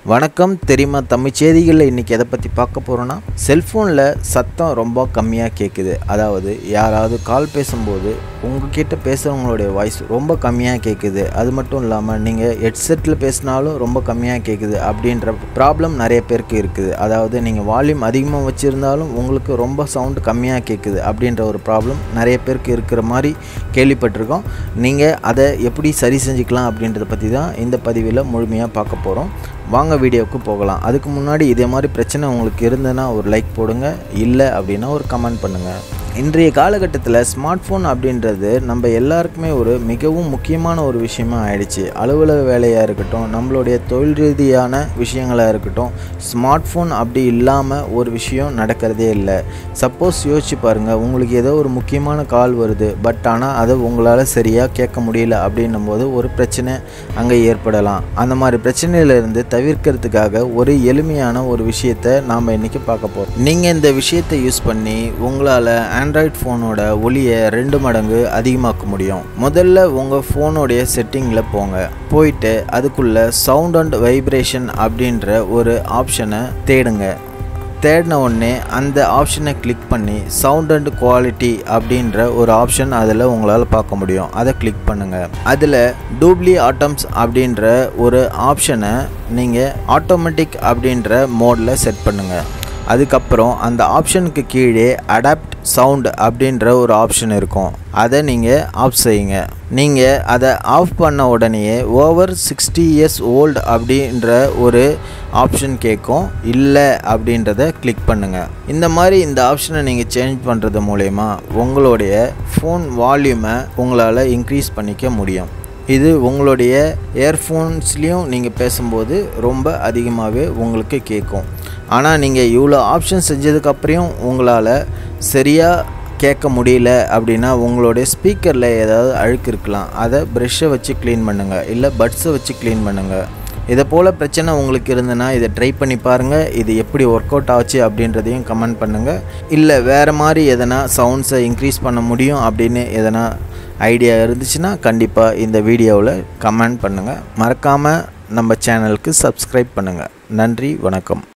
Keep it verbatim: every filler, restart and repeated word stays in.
வணக்கம். தெரியுமா தமிழ் செய்திகளில் இன்றைக்கி எதை பற்றி பார்க்க போகிறோன்னா, செல்ஃபோனில் சத்தம் ரொம்ப கம்மியாக கேட்குது. அதாவது யாராவது கால் பேசும்போது உங்ககிட்ட பேசுகிறவங்களுடைய வாய்ஸ் ரொம்ப கம்மியாக கேட்குது. அது மட்டும் இல்லாமல் நீங்கள் ஹெட்செட்டில் பேசினாலும் ரொம்ப கம்மியாக கேட்குது அப்படின்ற ப்ராப்ளம் நிறைய பேருக்கு இருக்குது. அதாவது நீங்கள் வால்யூம் அதிகமாக வச்சுருந்தாலும் உங்களுக்கு ரொம்ப சவுண்டு கம்மியாக கேட்குது அப்படின்ற ஒரு ப்ராப்ளம் நிறைய பேருக்கு இருக்கிற மாதிரி கேள்விப்பட்டிருக்கோம். நீங்கள் அதை எப்படி சரி செஞ்சுக்கலாம் அப்படின்றத பற்றி தான் இந்த பதிவில் முழுமையாக பார்க்க போகிறோம். வாங்க வீடியோவுக்கு போகலாம். அதுக்கு முன்னாடி இதே மாதிரி பிரச்சனை உங்களுக்கு இருந்ததுன்னா ஒரு லைக் போடுங்க, இல்லை அப்படின்னா ஒரு கமெண்ட் பண்ணுங்கள். இன்றைய காலகட்டத்தில் ஸ்மார்ட் ஃபோன் அப்படின்றது நம்ம எல்லாருக்குமே ஒரு மிகவும் முக்கியமான ஒரு விஷயமா ஆயிடுச்சு. அலுவலக வேலையாக இருக்கட்டும், நம்மளுடைய தொழில் ரீதியான விஷயங்களாக இருக்கட்டும், ஸ்மார்ட் ஃபோன் அப்படி இல்லாமல் ஒரு விஷயம் நடக்கிறதே இல்லை. சப்போஸ் யோசிச்சு பாருங்கள், உங்களுக்கு ஏதோ ஒரு முக்கியமான கால் வருது, பட் ஆனால் அதை உங்களால் சரியாக கேட்க முடியல அப்படின்னும் போது ஒரு பிரச்சனை அங்கே ஏற்படலாம். அந்த மாதிரி பிரச்சனையிலிருந்து தவிர்க்கிறதுக்காக ஒரு எளிமையான ஒரு விஷயத்தை நாம் இன்றைக்கி பார்க்க போகிறோம். நீங்கள் இந்த விஷயத்தை யூஸ் பண்ணி உங்களால் ஆண்ட்ராய்ட் ஃபோனோட ஒலியை ரெண்டு மடங்கு அதிகமாக்க முடியும். முதல்ல உங்கள் ஃபோனோடைய செட்டிங்கில் போங்க. போயிட்டு அதுக்குள்ளே சவுண்ட் அண்ட் வைப்ரேஷன் அப்படின்ற ஒரு ஆப்ஷனை தேடுங்க. தேடின உடனே அந்த ஆப்ஷனை கிளிக் பண்ணி சவுண்ட் அண்ட் குவாலிட்டி அப்படின்ற ஒரு ஆப்ஷன் அதில் உங்களால் பார்க்க முடியும். அதை கிளிக் பண்ணுங்கள். அதில் டூப்ளி ஆட்டம்ஸ் அப்படின்ற ஒரு ஆப்ஷனை நீங்கள் ஆட்டோமேட்டிக் அப்படின்ற மோடில் செட் பண்ணுங்கள். அதுக்கப்புறம் அந்த ஆப்ஷனுக்கு கீழே அடாப்ட் சவுண்ட் அப்படின்ற ஒரு ஆப்ஷன் இருக்கும். அதை நீங்கள் ஆஃப் செய்யுங்க. நீங்கள் அதை ஆஃப் பண்ண உடனேயே ஓவர் சிக்ஸ்டி இயர்ஸ் ஓல்டு அப்படின்ற ஒரு ஆப்ஷன் கேட்கும். இல்லை அப்படின்றத கிளிக் பண்ணுங்கள். இந்த மாதிரி இந்த ஆப்ஷனை நீங்கள் சேஞ்ச் பண்ணுறது மூலயமா உங்களுடைய ஃபோன் வால்யூமை உங்களால் இன்க்ரீஸ் பண்ணிக்க முடியும். இது உங்களுடைய இயர்ஃபோன்ஸ்லேயும் நீங்கள் பேசும்போது ரொம்ப அதிகமாகவே உங்களுக்கு கேட்கும். ஆனால் நீங்கள் இவ்வளோ ஆப்ஷன் செஞ்சதுக்கப்புறம் உங்களால் சரியாக கேட்க முடியல அப்படின்னா உங்களுடைய ஸ்பீக்கரில் ஏதாவது அழுக்கு இருக்கலாம். அதை ப்ரெஷ்ஷை வச்சு க்ளீன் பண்ணுங்கள், இல்லை பட்ஸை வச்சு க்ளீன் பண்ணுங்கள். இதை போல் பிரச்சனை உங்களுக்கு இருந்ததுன்னா இதை ட்ரை பண்ணி பாருங்கள். இது எப்படி ஒர்க் அவுட் ஆச்சு அப்படின்றதையும் கமெண்ட் பண்ணுங்கள். இல்லை வேறு மாதிரி எதனா சவுண்ட்ஸை இன்க்ரீஸ் பண்ண முடியும் அப்படின்னு எதனா ஐடியா இருந்துச்சுன்னா கண்டிப்பாக இந்த வீடியோவில் கமெண்ட் பண்ணுங்கள். மறக்காமல் நம்ம சேனலுக்கு சப்ஸ்கிரைப் பண்ணுங்கள். நன்றி, வணக்கம்.